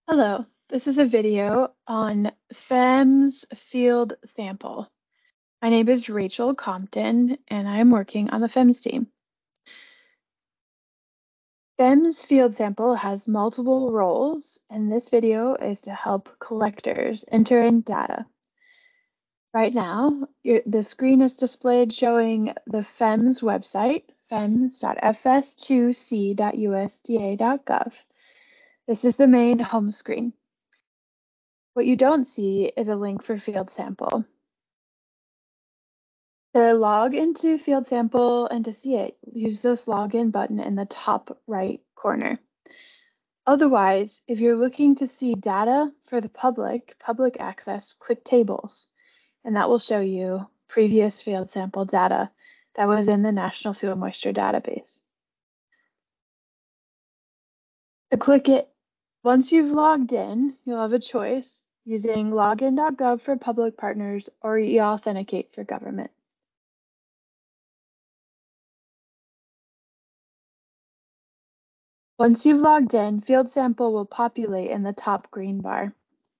Hello, this is a video on FEMS field sample. My name is Rachel Compton, and I'm working on the FEMS team. FEMS field sample has multiple roles, and this video is to help collectors enter in data. Right now, the screen is displayed showing the FEMS website, fems.fs2c.usda.gov. This is the main home screen. What you don't see is a link for field sample. To log into field sample and to see it, use this login button in the top right corner. Otherwise, if you're looking to see data for the public access, click tables, and that will show you previous field sample data that was in the National Fuel Moisture Database. To click it, once you've logged in, you'll have a choice using login.gov for public partners or e-authenticate for government. Once you've logged in, field sample will populate in the top green bar.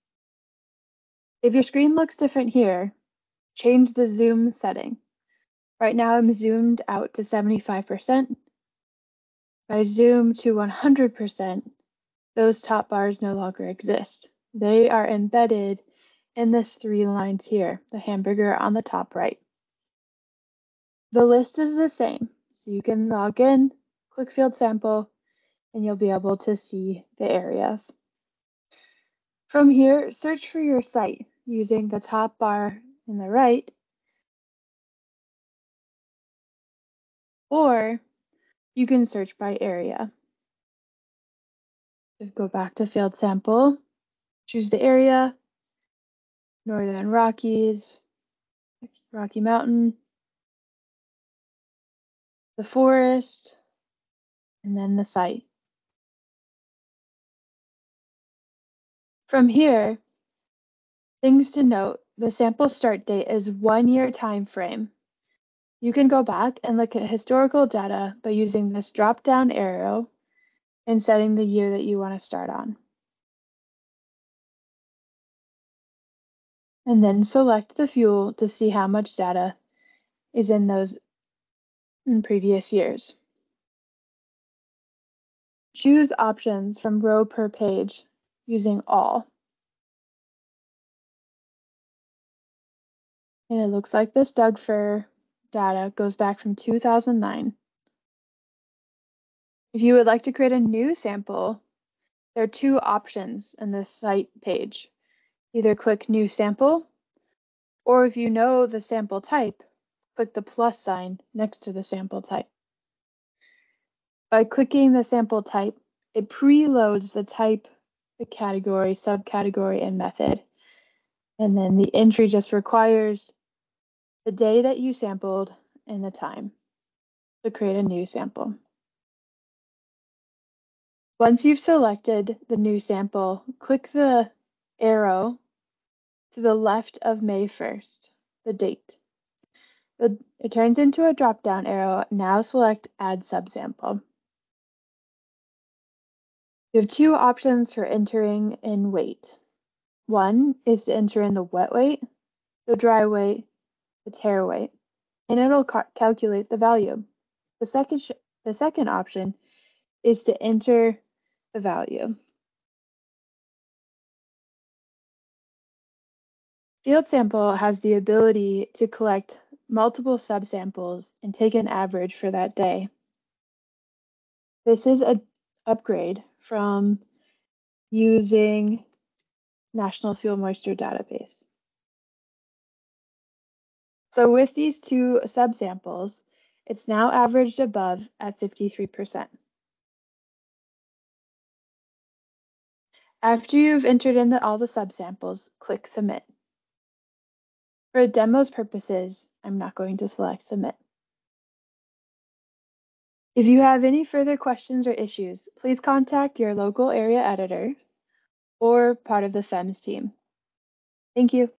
If your screen looks different here, change the zoom setting. Right now I'm zoomed out to 75%. If I zoom to 100%, those top bars no longer exist. They are embedded in this 3 lines here, the hamburger on the top right. The list is the same, so you can log in, click field sample, and you'll be able to see the areas. From here, search for your site using the top bar in the right, or you can search by area. So go back to field sample, choose the area, Northern Rockies, Rocky Mountain, the forest, and then the site. From here, things to note, the sample start date is 1 year time frame. You can go back and look at historical data by using this drop-down arrow and setting the year that you want to start on. And then select the fuel to see how much data is in those in previous years. Choose options from row per page using all. And it looks like this Doug fir data goes back from 2009. If you would like to create a new sample, there are 2 options in this site page. Either click New Sample, or if you know the sample type, click the plus sign next to the sample type. By clicking the sample type, it preloads the type, the category, subcategory, and method. And then the entry just requires the day that you sampled and the time to create a new sample. Once you've selected the new sample, click the arrow to the left of May 1st, the date. It turns into a drop-down arrow. Now select Add Subsample. You have 2 options for entering in weight. One is to enter in the wet weight, the dry weight, the tare weight, and it'll calculate the value. The second option is to enter the value. Field sample has the ability to collect multiple subsamples and take an average for that day. This is an upgrade from using National Fuel Moisture Database. So with these 2 subsamples, it's now averaged above at 53%. After you've entered in all the subsamples, click Submit. For demo's purposes, I'm not going to select Submit. If you have any further questions or issues, please contact your local area editor or part of the FEMS team. Thank you.